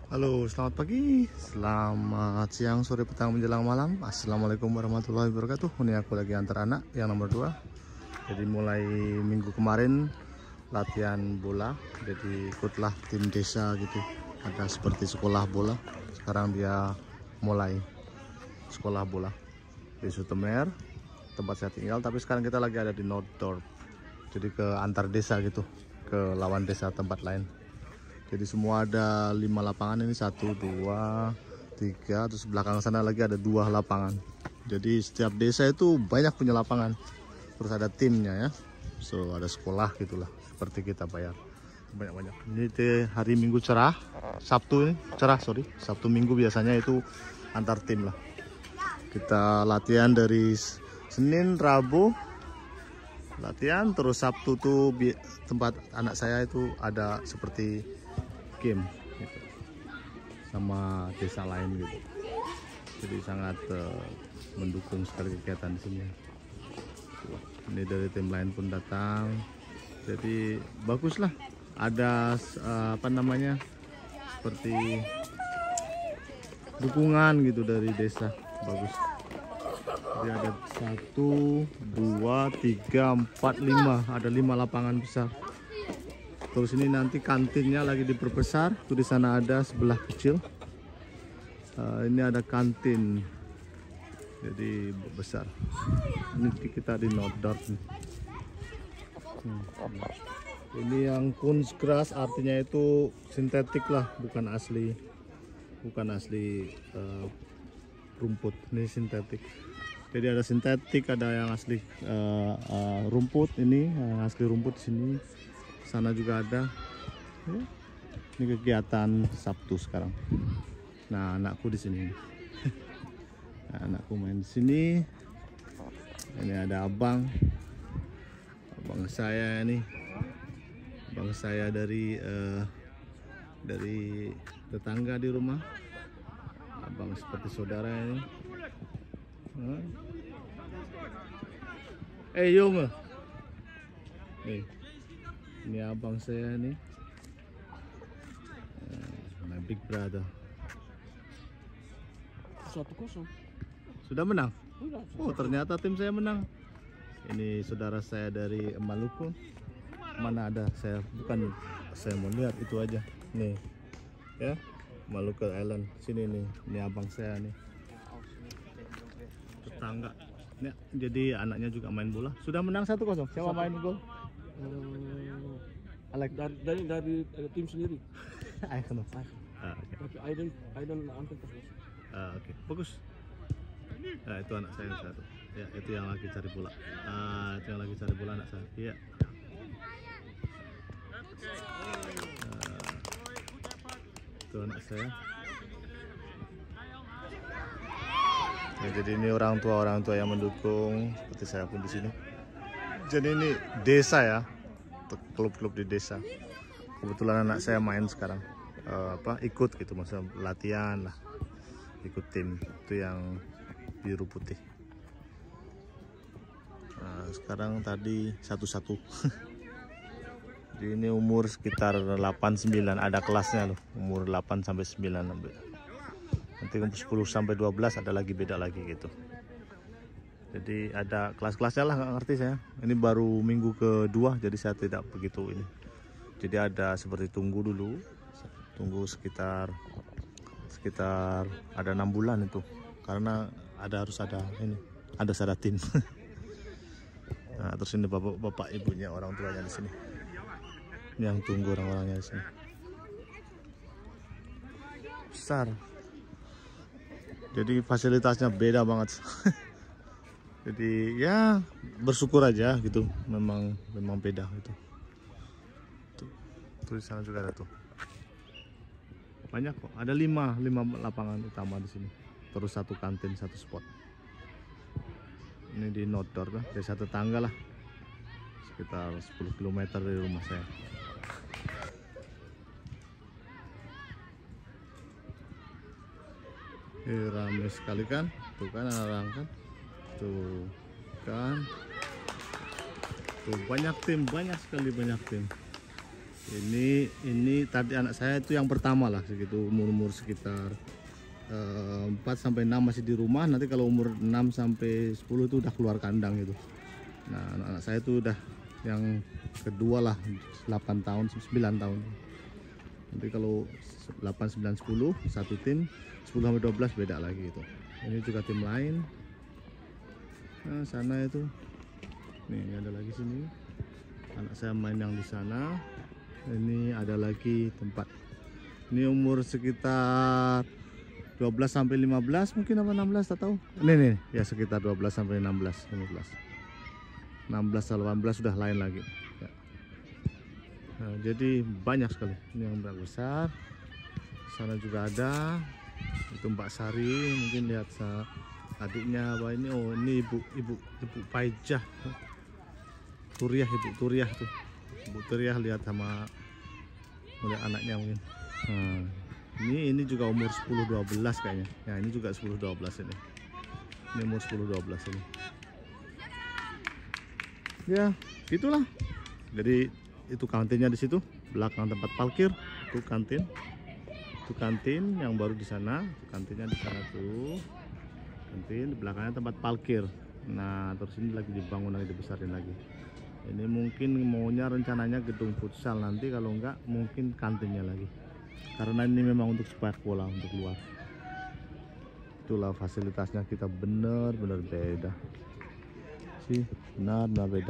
Halo, selamat pagi, selamat siang, sore, petang, menjelang malam. Assalamualaikum warahmatullahi wabarakatuh. Ini aku lagi antar anak yang nomor 2. Jadi mulai minggu kemarin latihan bola, jadi ikutlah tim desa gitu. Ada seperti sekolah bola. Sekarang dia mulai sekolah bola di Sutemer, tempat saya tinggal. Tapi sekarang kita lagi ada di Norddorp. Jadi ke antar desa gitu, ke lawan desa tempat lain. Jadi semua ada 5 lapangan, ini 1, 2, 3, terus belakang sana lagi ada 2 lapangan. Jadi setiap desa itu banyak punya lapangan, terus ada timnya ya. So ada sekolah gitulah, seperti kita bayar banyak-banyak. Ini hari Minggu cerah, Sabtu ini cerah, Sabtu Minggu biasanya itu antar tim lah. Kita latihan dari Senin, Rabu latihan, terus Sabtu tuh tempat anak saya itu ada seperti game gitu, sama desa lain gitu. Jadi sangat mendukung sekali kegiatan di sini. Ini dari tim lain pun datang. Jadi bagus lah. Ada apa namanya, seperti dukungan gitu dari desa. Bagus. Jadi ada 1, 2, 3, 4, 5. Ada 5 lapangan besar. Terus ini nanti kantinnya lagi diperbesar. Tuh di sana ada sebelah kecil. Ini ada kantin. Jadi besar. Ini kita di Norddorp. Ini yang kunstgras, artinya itu sintetik lah, bukan asli. Bukan asli rumput. Ini sintetik. Jadi ada sintetik, ada yang asli rumput. Ini yang asli rumput di sini. Sana juga ada. Ini kegiatan Sabtu sekarang. Nah, anakku di sini. Nah, anakku main di sini. Ini ada abang saya ini. Abang saya dari tetangga di rumah. Abang seperti saudara ini. Yong. Nih. Ini abang saya nih, my big brother. 1-0. Sudah menang? Oh, ternyata tim saya menang. Ini saudara saya dari Maluku. Mana ada saya, bukan saya mau lihat itu aja. Nih, ya, Maluku Island. Sini nih, ini abang saya nih. Tetangga. Nih, jadi anaknya juga main bola. Sudah menang 1-0. Siapa main gol? Dari tim sendiri. Okay. Tapi I don't angkat terus. Oke, bagus. Nah, itu anak saya satu. Ya, itu yang lagi cari bola. Itu yang lagi cari bola anak saya. Iya. Itu anak saya. Ya, jadi ini orang tua yang mendukung, seperti saya pun di sini. Jadi ini desa ya, klub-klub di desa. Kebetulan anak saya main sekarang, ikut gitu, masa latihan lah, ikut tim itu yang biru putih. Nah, sekarang tadi 1-1. Jadi ini umur sekitar 8-9, ada kelasnya loh, umur 8 sampai 9. Nanti 10 sampai 12 ada lagi, beda lagi gitu. Jadi ada kelas-kelasnya lah, nggak ngerti saya. Ini baru minggu kedua, jadi saya tidak begitu ini. Jadi ada seperti tunggu dulu, tunggu sekitar ada 6 bulan itu, karena harus ada ini, ada tim. Nah, terus ini bapak ibunya, orang tuanya di sini, yang tunggu orang-orangnya di sini. Besar. Jadi fasilitasnya beda banget. Jadi ya bersyukur aja gitu, memang beda gitu. Tuh di sana juga ada tuh. Banyak kok, ada 5 lapangan utama di sini. Terus 1 kantin, 1 spot. Ini di Norddorp, desa tetangga lah. Sekitar 10 km dari rumah saya. Ramai sekali kan? Tuh kan orang kan? Tuh kan, tuh banyak sekali tim. Ini tadi anak saya itu yang pertama lah, segitu umur sekitar 4 sampai 6 masih di rumah. Nanti kalau umur 6 sampai 10 itu udah keluar kandang gitu. Nah, anak saya itu udah yang kedua lah, 8 tahun 9 tahun. Nanti kalau 8 9 10 satu tim, 10 sampai 12 beda lagi gitu. Ini juga tim lain. Nah, sana itu. Nih ada lagi sini. Anak saya main yang di sana. Ini ada lagi tempat. Ini umur sekitar 12 sampai 15 mungkin, apa 16 tak tahu. Nih ya sekitar 12 sampai 16, 16 atau 18 sudah lain lagi ya. Nah, jadi banyak sekali. Ini yang besar. Sana juga ada. Itu Mbak Sari, mungkin lihat adiknya apa ini. Oh, ini ibu Paijah. Turiah, ibu Turiah tuh. Ibu Turiah lihat sama melihat anaknya mungkin. Nah, ini juga umur 10-12 kayaknya. Ya, ini juga 10-12 ini. Ini umur 10-12 ini. Ya, gitulah. Jadi itu kantinnya di situ, belakang tempat parkir itu kantin. Itu kantin yang baru di sana. Itu kantinnya di sana tuh. Kantin di belakangnya tempat parkir. Nah, terus ini lagi dibangun lagi, dibesarin lagi. Ini mungkin maunya rencananya gedung futsal, nanti kalau enggak mungkin kantinnya lagi. Karena ini memang untuk sepak bola, untuk luar. Itulah fasilitasnya kita benar-benar beda. Sih, benar-benar beda.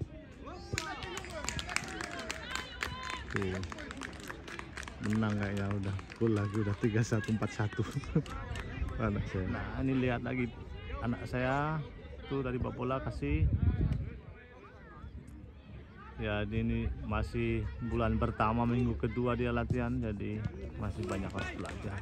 Tuh. Menang kayaknya udah gol lagi, udah 3-1 4-1. Anak saya. Nah, ini lihat lagi anak saya tuh dari bak bola kasih. Ya, ini masih bulan pertama, minggu kedua dia latihan, jadi masih banyak harus belajar.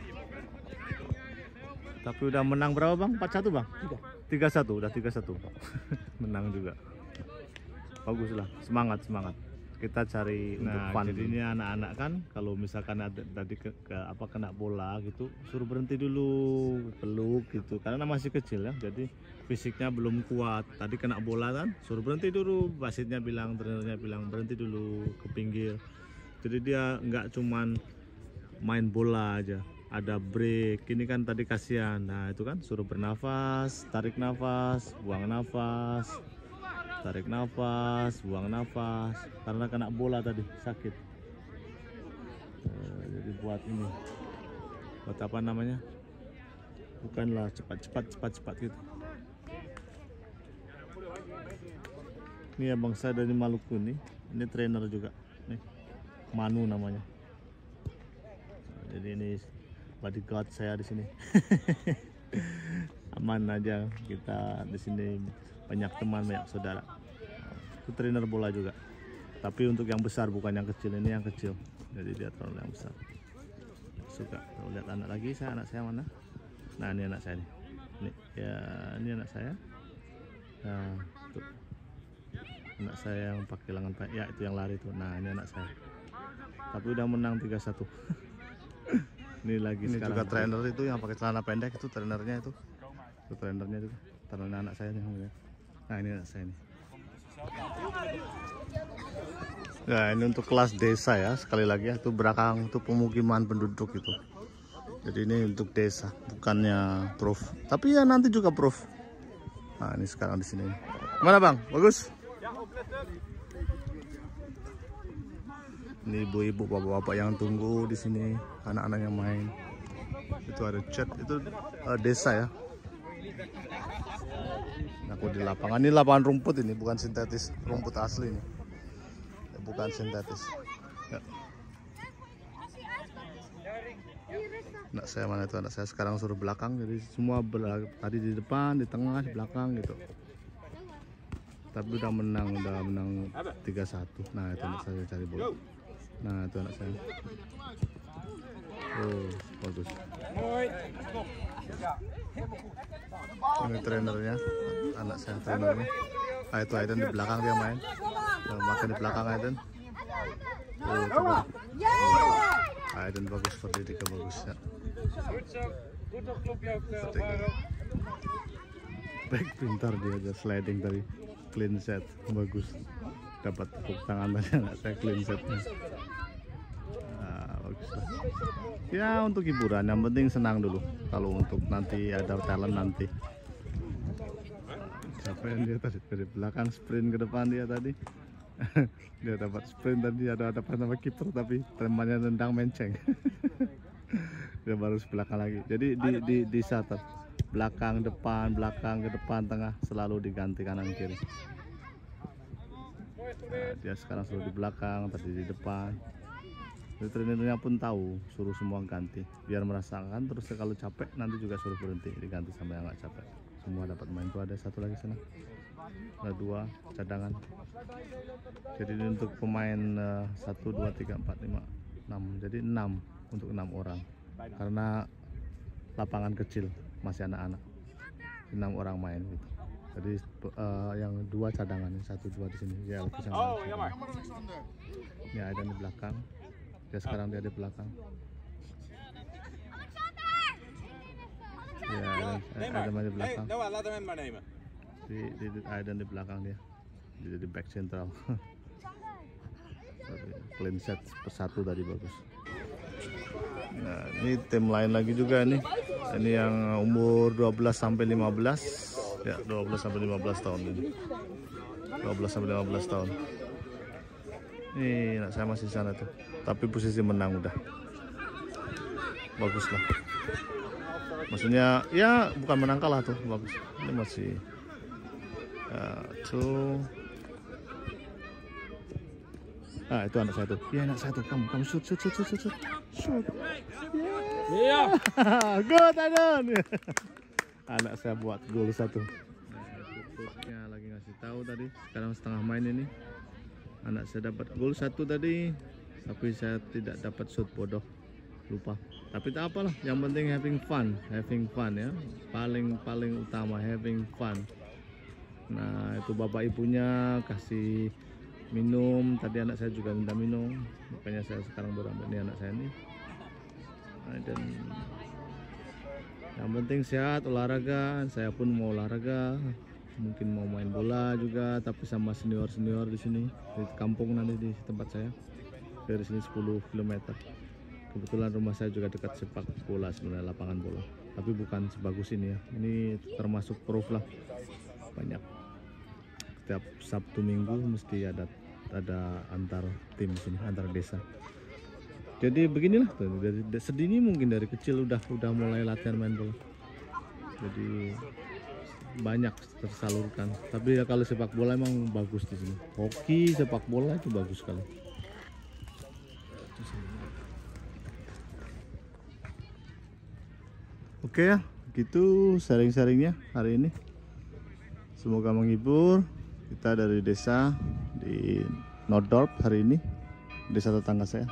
Tapi udah menang berapa bang? 4-1 bang? 3-1, udah 3-1. Menang juga. Bagus lah, semangat. Kita cari untuk fun. Jadi ini anak-anak kan, kalau misalkan ada tadi kena bola gitu, suruh berhenti dulu, peluk gitu, karena masih kecil ya, jadi fisiknya belum kuat. Tadi kena bola kan, suruh berhenti dulu, wasitnya bilang, trenernya bilang berhenti dulu ke pinggir. Jadi dia nggak cuman main bola aja, ada break. Ini kan tadi kasihan. Nah itu kan suruh bernafas, tarik nafas, buang nafas. Tarik nafas, buang nafas, karena kena bola tadi sakit. Jadi buat ini, buat apa namanya? Bukanlah cepat gitu. Ini abang saya dari Maluku nih, ini trainer juga, nih Manu namanya. Jadi ini bodyguard saya di sini. Aman aja kita di sini. Banyak teman, banyak saudara. Itu trainer bola juga. Tapi untuk yang besar, bukan yang kecil. Ini yang kecil. Jadi dia terlalu yang besar. Suka. Kalau lihat anak lagi, anak saya mana? Nah, ini anak saya nih. Ini anak saya. Nah, tuh. Anak saya yang pakai lengan panjang. Ya, itu yang lari tuh. Nah, ini anak saya. Tapi udah menang 3-1. Ini lagi ini sekarang. Juga trainer itu yang pakai celana pendek, itu trainernya itu. Itu trainernya itu. Trainer anak saya nih. Nah, ini anak saya nih. Nah, ini untuk kelas desa ya, sekali lagi ya, itu belakang itu pemukiman penduduk itu. Jadi ini untuk desa, bukannya prof. Tapi ya nanti juga prof. Nah, ini sekarang di sini. Mana bang? Bagus. Ini ibu-ibu, bapak-bapak yang tunggu di sini, anak-anak yang main. Itu ada chat, itu desa ya. Aku di lapangan, ini lapangan rumput, ini bukan sintetis, rumput asli ini, bukan sintetis ya. Anak saya mana itu? Anak saya sekarang suruh belakang, jadi semua tadi di depan, di tengah, di belakang gitu. Tapi udah menang 3-1. Nah itu anak saya cari bola. Nah itu anak saya. Oh bagus. Ini trainernya, anak saya trainernya. Nah, itu Aiden di belakang dia main. Nah, makan di belakang Aiden. Oh, coba. Oh, Aiden bagus, Ferdika bagus ya. Back pintar dia aja, sliding tadi, clean set, bagus. Dapat tepuk tangan tadi anak saya, clean setnya. bagus lah. Ya untuk hiburan, yang penting senang dulu. Kalau untuk nanti ada talent nanti. Siapa yang dia tadi dari belakang sprint ke depan dia tadi. Dia dapat sprint tadi, ada hadapan sama kiper tapi temannya tendang menceng. Dia baru belakang lagi. Jadi di starter belakang depan ke depan tengah selalu diganti kanan kiri. Nah, dia sekarang selalu di belakang, tadi di depan. Jadi trainernya pun tahu, suruh semua ganti biar merasakan. Terus kalau capek nanti juga suruh berhenti, diganti sampai yang nggak capek. Semua dapat main. Tuh ada satu lagi sana, ada 2 cadangan. Jadi ini untuk pemain 1, 2, 3, 4, 5, 6. Jadi 6 untuk 6 orang karena lapangan kecil, masih anak-anak. 6 orang main gitu. Jadi yang 2 cadangan, 1, 2 di sini. Ya, ya ada di belakang. Ya sekarang dia di belakang. Ya ada di belakang. Ada di belakang dia. Jadi di back central. Clean set persatu tadi bagus. Nah ini tim lain lagi juga nih. Ini yang umur 12 sampai 15. Ya 12 sampai 15 tahun ini. 12 sampai 15 tahun. Nih, saya masih sana tuh. Tapi posisi menang udah. Bagus lah. Maksudnya ya bukan menang kalah tuh, bagus. Ini masih tuh. Ah, itu anak saya tuh. Iya, anak saya tuh. Kamu shoot. Shoot. Iya. Good, Adon. Anak saya buat gol 1. Coachnya lagi ngasih tahu tadi. Sekarang setengah main ini. Anak saya dapat gol 1 tadi, tapi saya tidak dapat shoot, bodoh, lupa. Tapi tak apalah, yang penting having fun ya. Paling utama having fun. Nah itu bapak ibunya kasih minum, tadi anak saya juga minta minum, makanya saya sekarang berambil ini anak saya ini. Nah, dan yang penting sehat, olahraga. Saya pun mau olahraga. Mungkin mau main bola juga, tapi sama senior di sini di kampung nanti di tempat saya. Dari sini 10 km. Kebetulan rumah saya juga dekat sepak bola sebenarnya, lapangan bola. Tapi bukan sebagus ini ya. Ini termasuk prof lah. Banyak. Setiap Sabtu Minggu mesti ada antar tim sini, antar desa. Jadi beginilah tuh, dari sedini mungkin dari kecil udah mulai latihan main bola. Jadi banyak tersalurkan. Tapi ya kalau sepak bola emang bagus di sini. Hoki, sepak bola itu bagus sekali. Oke ya, gitu sharing-sharingnya hari ini. Semoga menghibur. Kita dari desa di Nordorp hari ini, desa tetangga saya.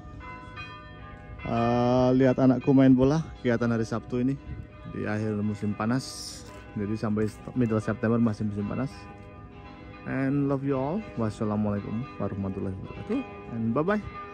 Lihat anakku main bola, kegiatan hari Sabtu ini di akhir musim panas. Jadi sampai middle September masih musim panas. And love you all. Wassalamualaikum warahmatullahi wabarakatuh. And bye bye.